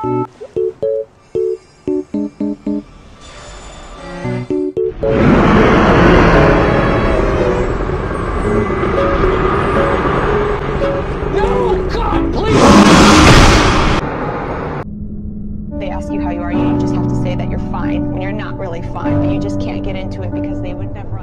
They ask you how you are, you just have to say that you're fine when you're not really fine, but you just can't get into it because they would never